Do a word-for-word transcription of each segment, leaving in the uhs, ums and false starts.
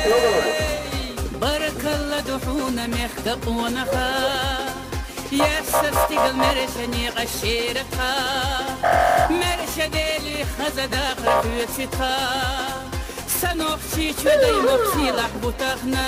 بارك الله دحونا مخدق ونخا يسستيق المرشني غشيرتها مرشا ديلي خزا داخل فيتها سنوخشي شودي مخشي لحبو تخنا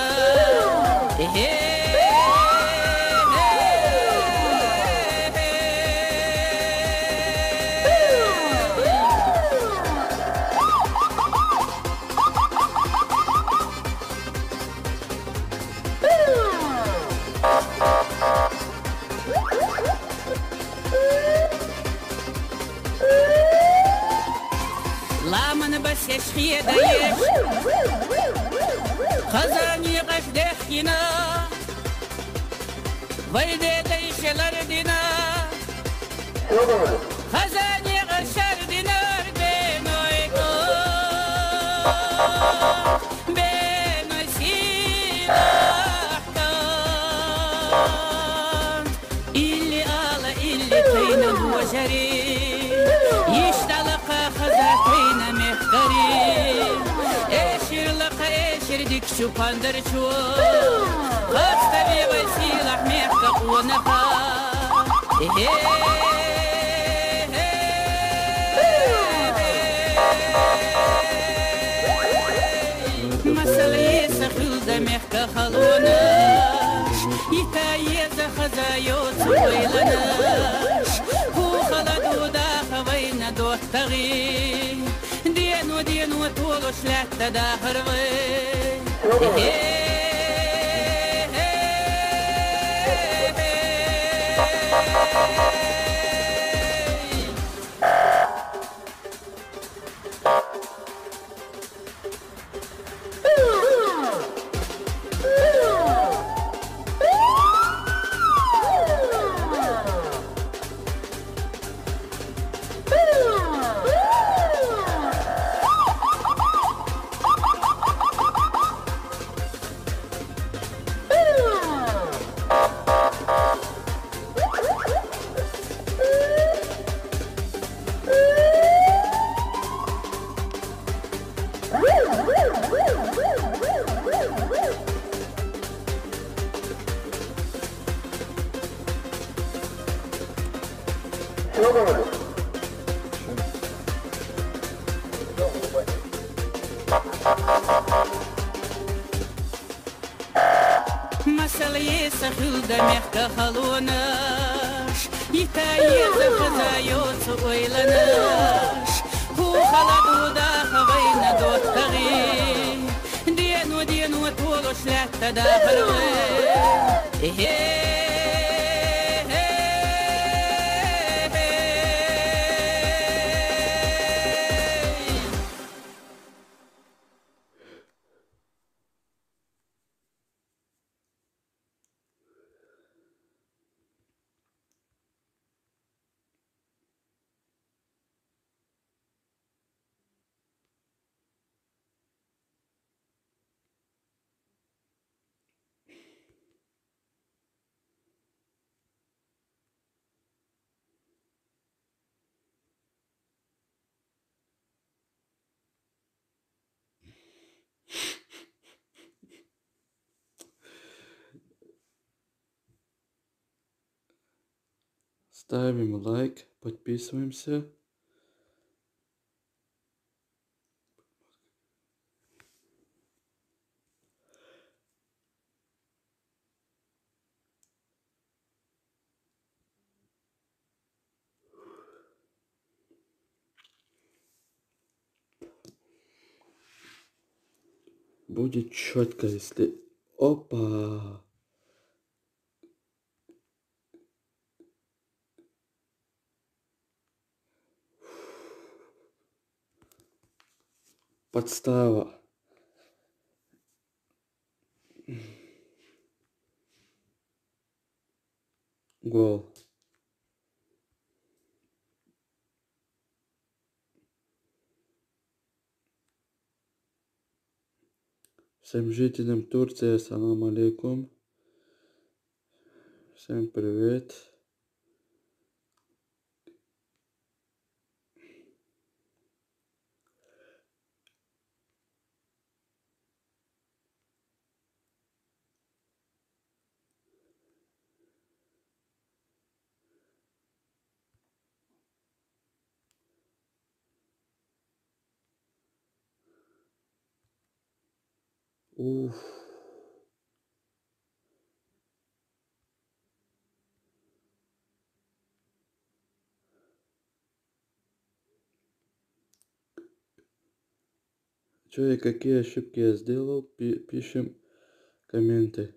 يشخي دايش خزاني غش دخينا ويدي دايش الأردنا خزاني غش أردنا بينويكو بينو سيلاحكان اللي آلا اللي تينا هو جري يشتلق خزاتينا مخدري ايشر لقا ايشر ديك شو باندر شو خاستبي وسيلح مخدق ونقا مسألة يسخل دمخك خلوناش يتايز خزايوت ويلناش هو خلدو داخ وين دوت تغي دينو دينو طولو شلات داخر وي مسألة يسخل دمخك خلوناش يتايز خزايوت ويلناش هو خلدو داخ وين دوت تغي دينو دينو طولو شلات داخل وي Ставим лайк, подписываемся. Будет четко, если... Опа! Подстава. Гол. Всем жителям Турции, ассалам алейкум. Всем привет. Уф. Че и какие ошибки я сделал, пи- пишем комменты.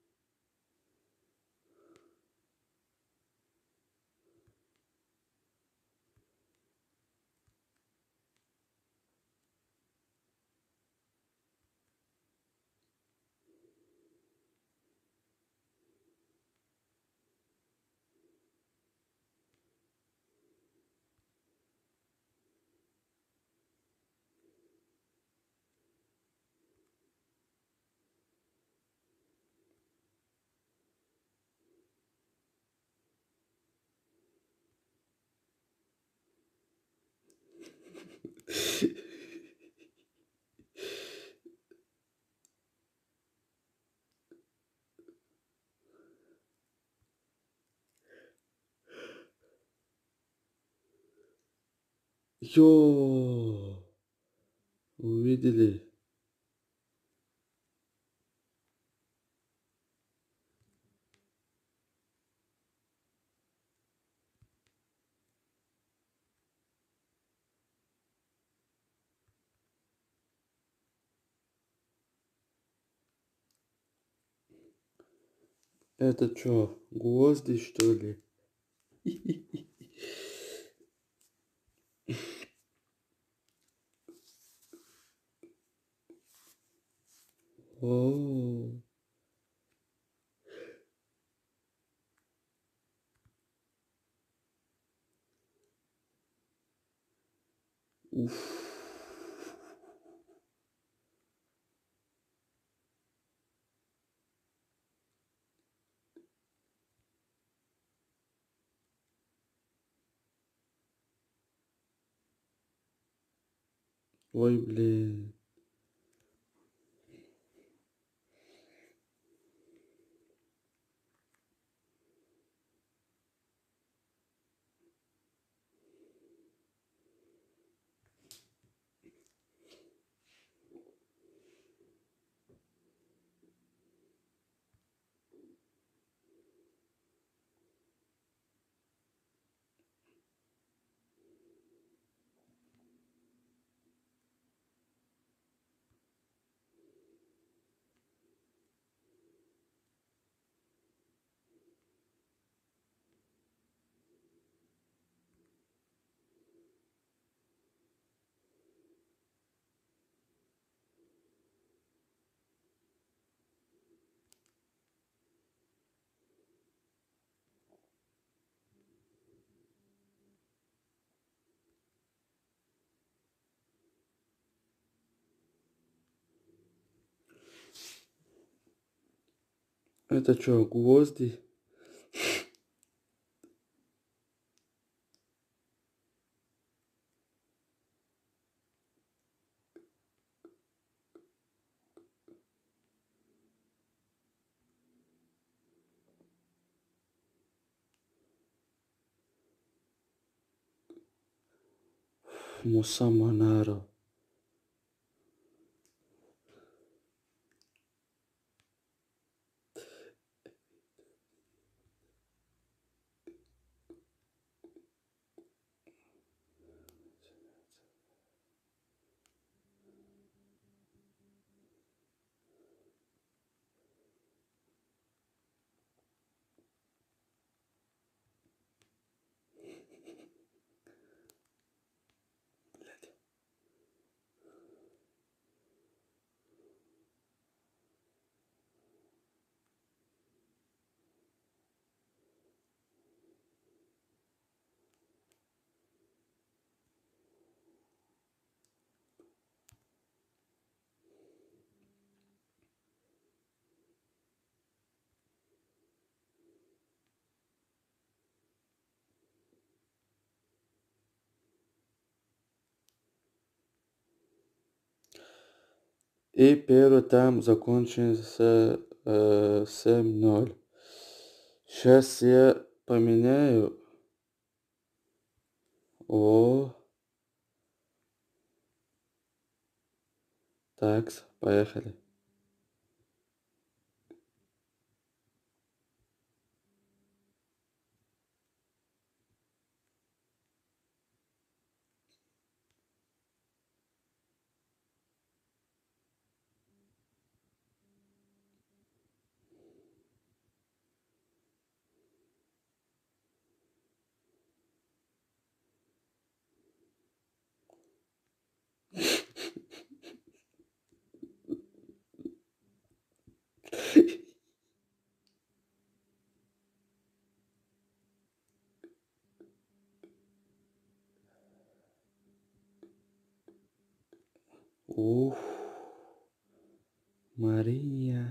Йо! Увидели? Это чё, гвозди, что ли? О, уф. Ой, блин. Это чё, гвозди? Мусаманаро. И первый там закончился э, семь ноль. Сейчас я поменяю. О, так, поехали. Ух, Мария.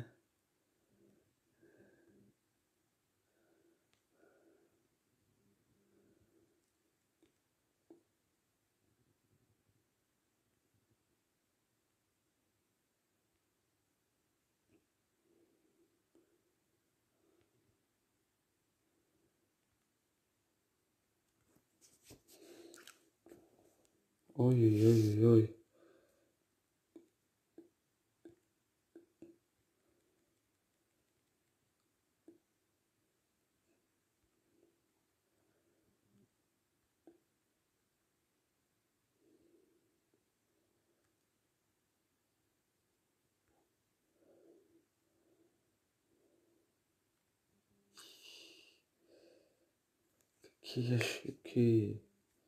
Ой-ой-ой-ой. Какие ошибки.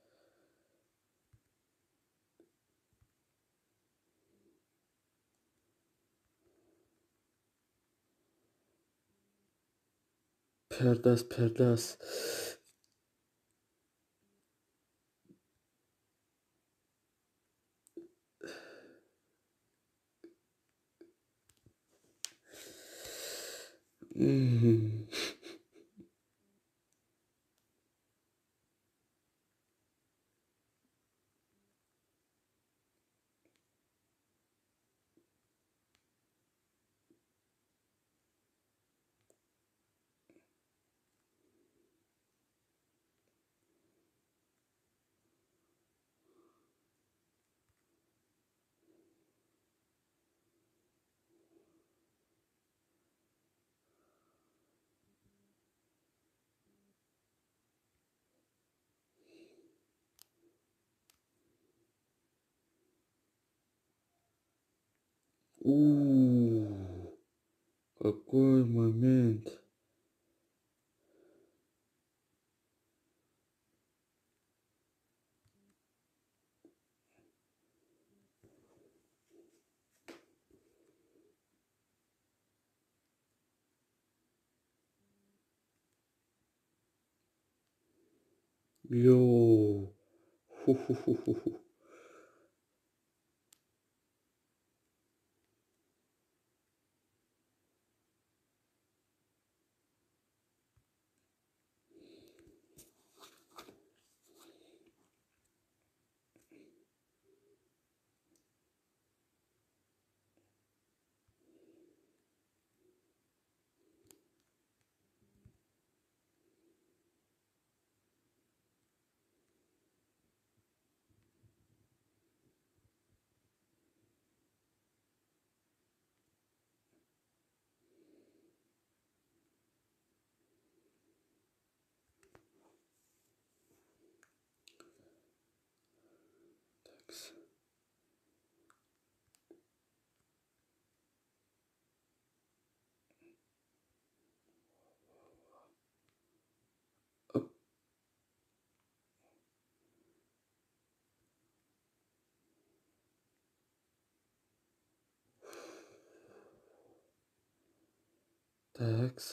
Пердас, пердас. Мгм. У, какой момент. Йоу. Фу-фу-фу-фу-фу. Такс. Оп. Такс.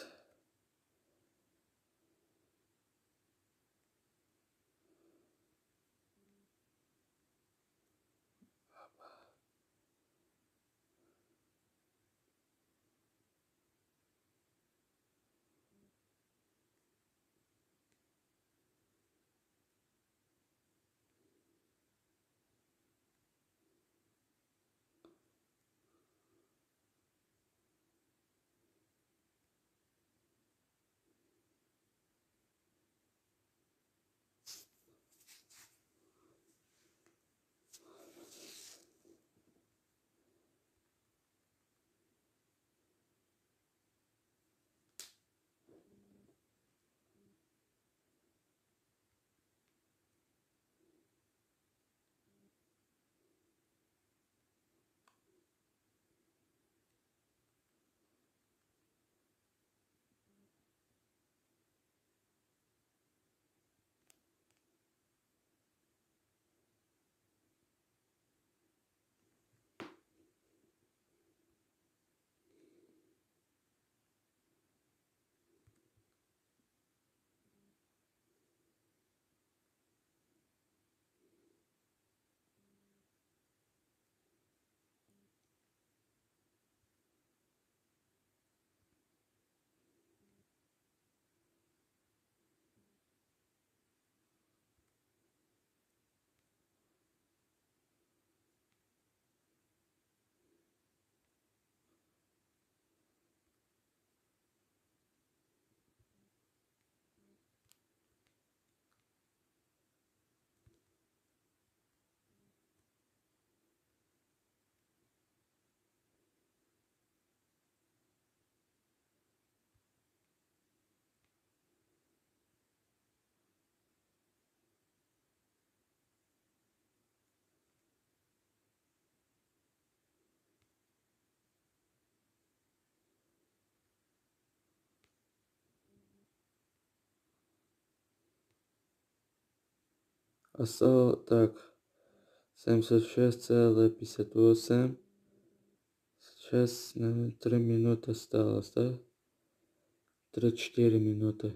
осталось так, семьдесят шесть целых пятьдесят восемь. Сейчас, наверное, три минуты осталось, да? три-четыре минуты.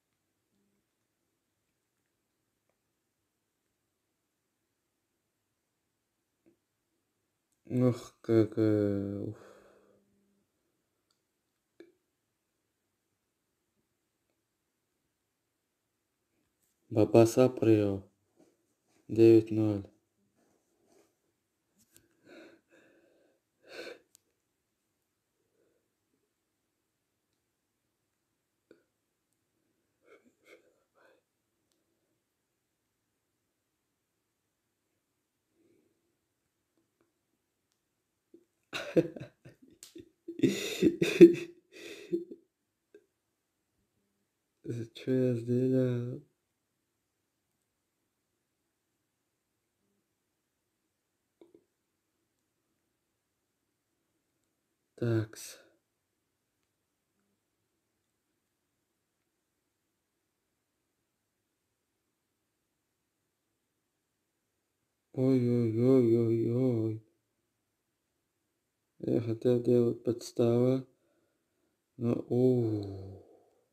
Ох, как... Э, уф. Бабаса Прио. девять ноль. Что я сделал? Такс. Ой-ой-ой-ой-ой. Я хотел делать подставу, но... О.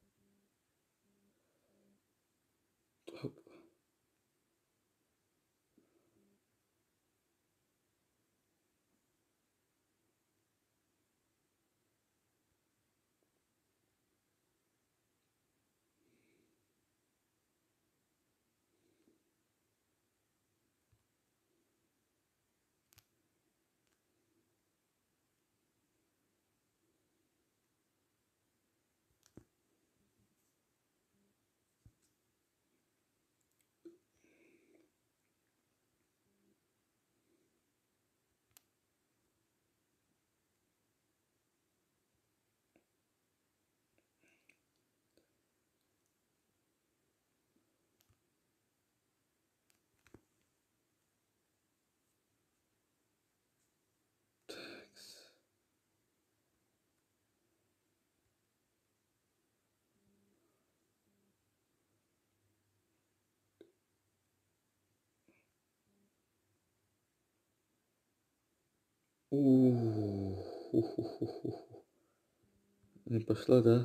У-у-у-у-у. Не пошла, да?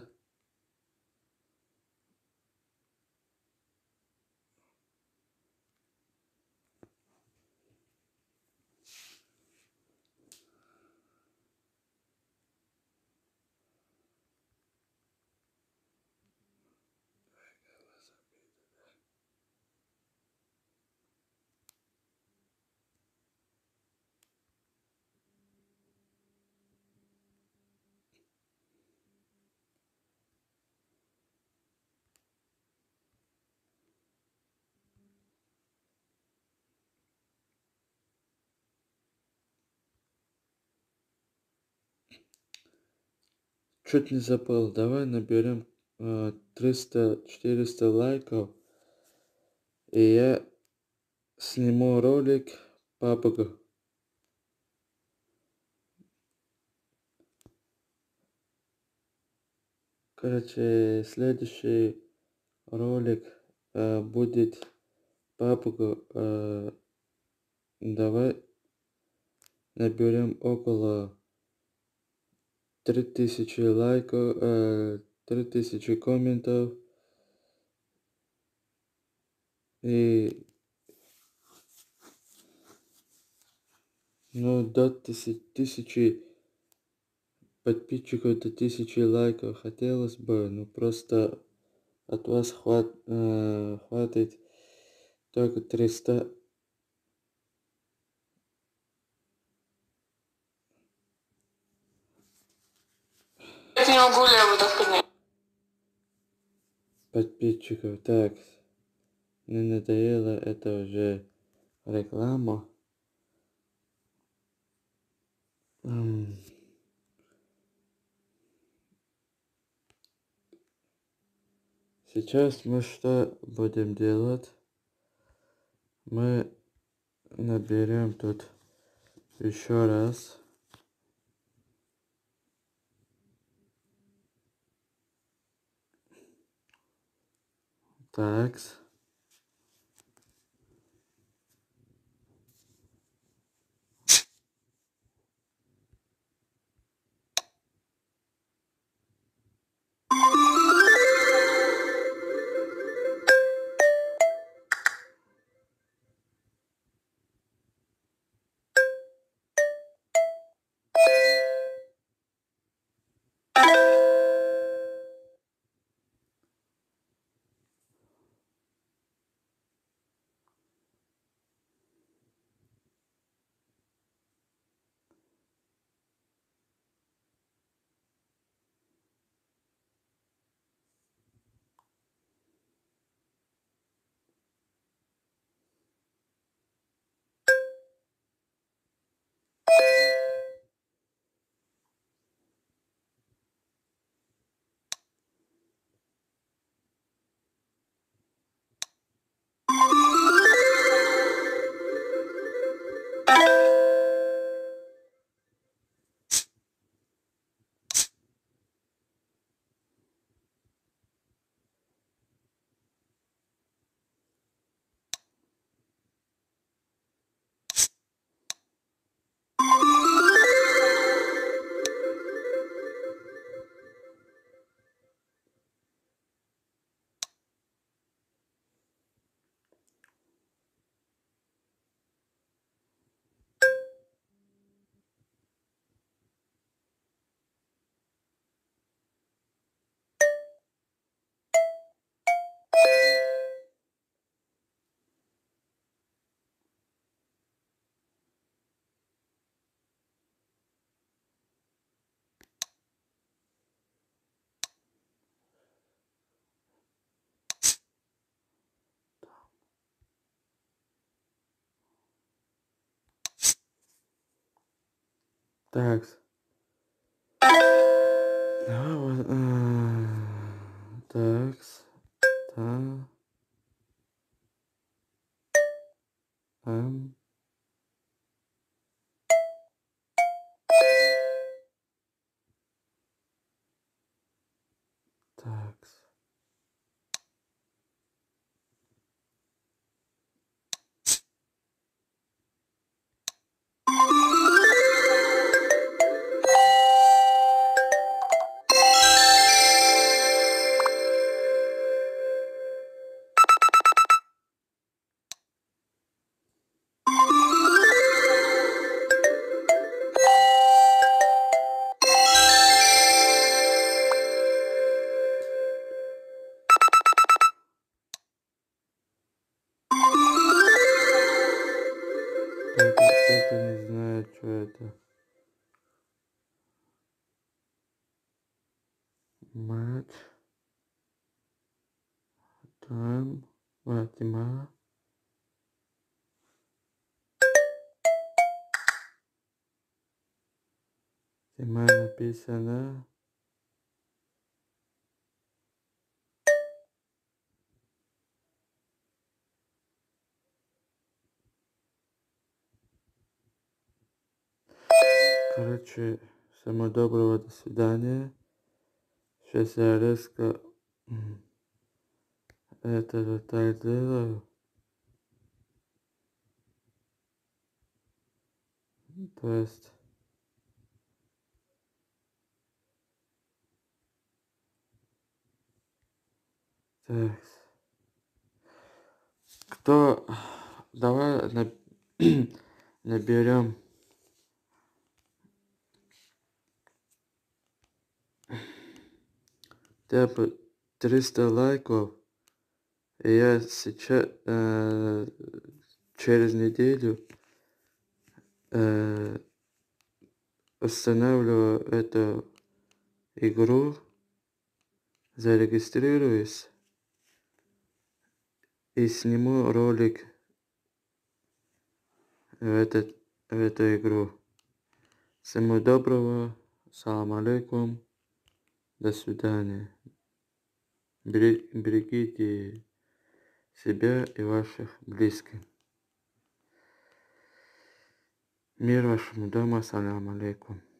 Чуть не забыл. Давай наберем триста-четыреста лайков. И я сниму ролик папугу. Короче, следующий ролик э, будет папугу. Э, давай наберем около три тысячи лайков, э, три тысячи комментов. И ну, до тысячи, тысячи подписчиков, до тысячи лайков хотелось бы, но просто от вас хват, э, хватит только триста. Я не могу левую так поднять. Подписчиков. Так, не надоело, это уже реклама. М. Сейчас мы что будем делать? Мы наберем тут еще раз. Так. Так. Так. Та. М. Так. Это, это не знаю, что это. Матч. Там. Ватима. Тима написано. Короче, всего доброго, до свидания. Сейчас я резко это вот так делаю. То есть так. Кто? Давай наберем типа триста лайков. И я сейчас э, через неделю э, устанавливаю эту игру, зарегистрируюсь и сниму ролик в, этот, в эту игру. Всего доброго, салам алейкум, до свидания. Берегите себя и ваших близких. Мир вашему дому, салам алейкум.